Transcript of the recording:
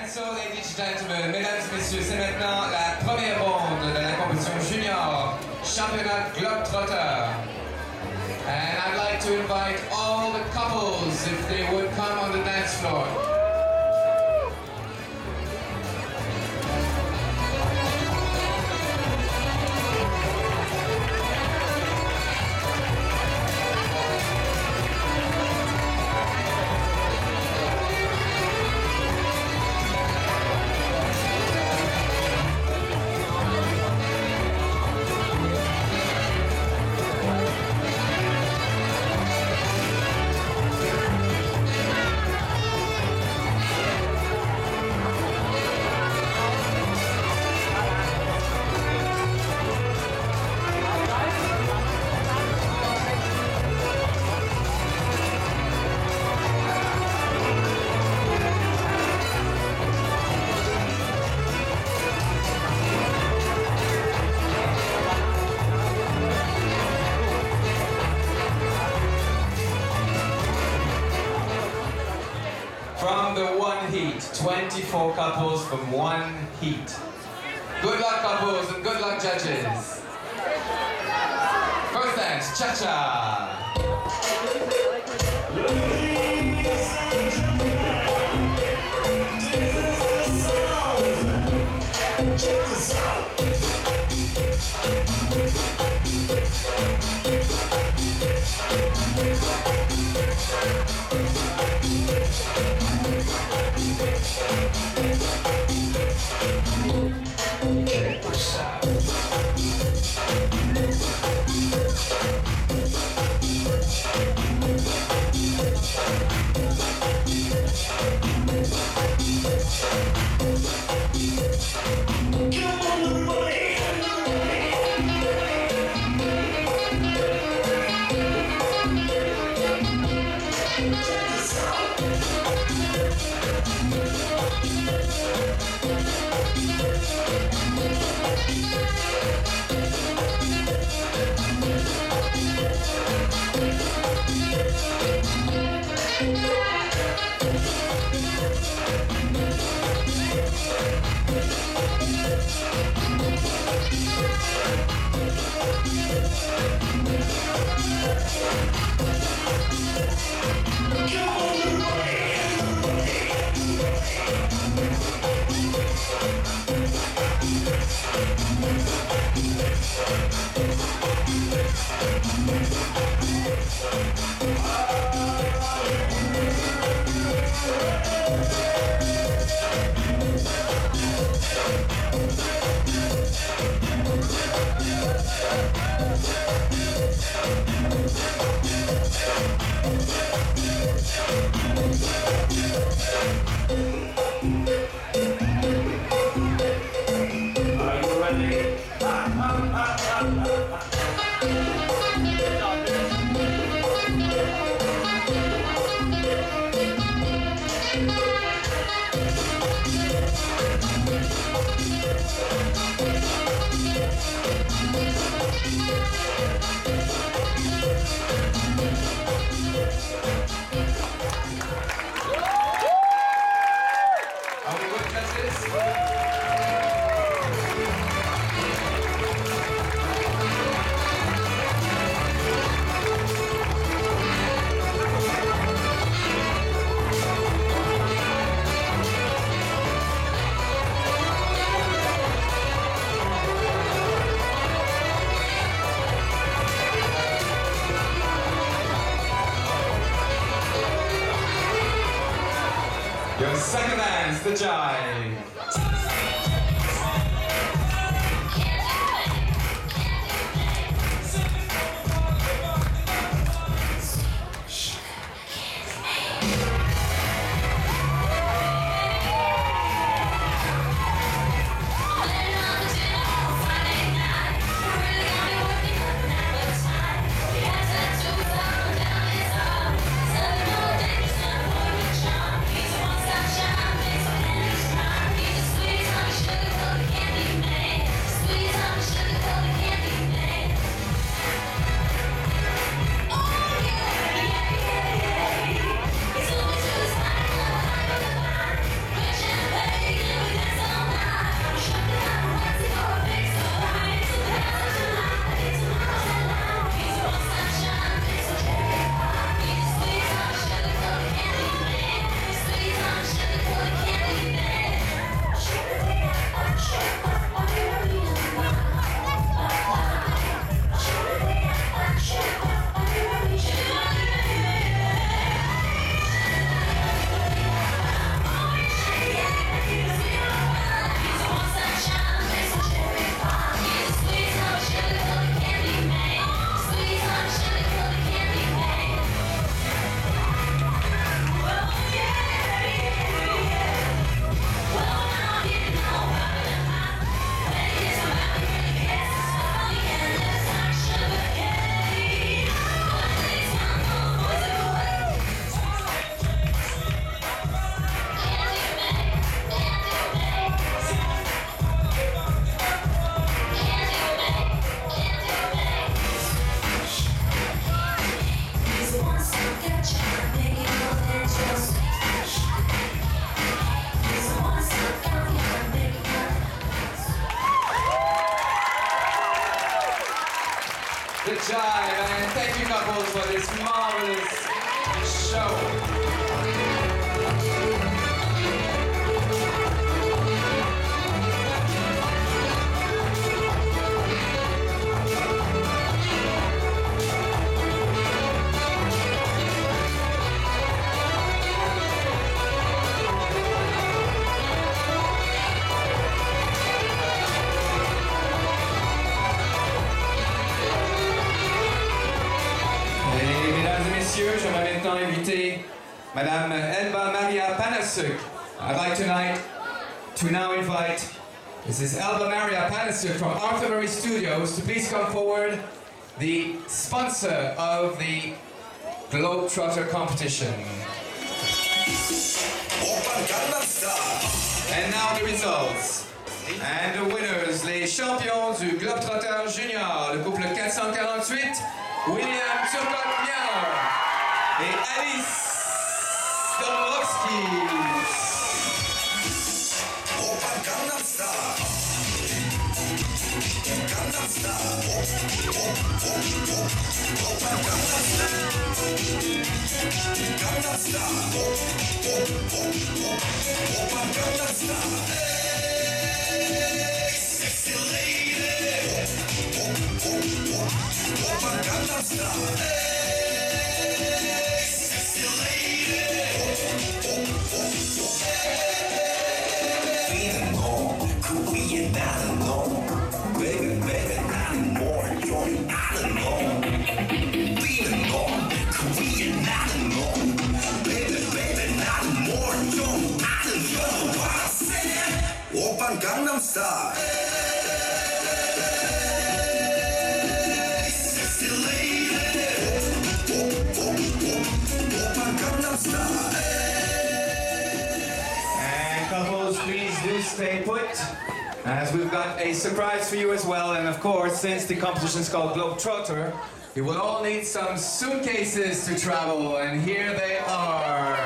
so, ladies and gentlemen, mesdames et messieurs, c'est maintenant la première ronde de la compétition junior, championnat Globetrotter. And I'd like to invite all the couples if they would come on the dance floor. From the one heat, 24 couples from one heat. Good luck couples and good luck judges. First dance, cha-cha. Your second dance, the jive. Sweet jive, and thank you couples for this marvelous show. J'aimerais maintenant inviter Madame Elba Maria Panasuk. I'd like tonight to now invite Mrs. Elba Maria Panasuk from Arthur Murray Studios to please come forward, the sponsor of the Globetrotter competition. And now the results. And the winners, les champions du Globetrotter Junior, le couple 448, William Turcotte-Miao et Alice Dombrowski. Gangnam Style. Sexy lady. Gangnam Style. And couples, please do stay put, as we've got a surprise for you as well. And of course, since the competition is called Globetrotter, you will all need some suitcases to travel, and here they are.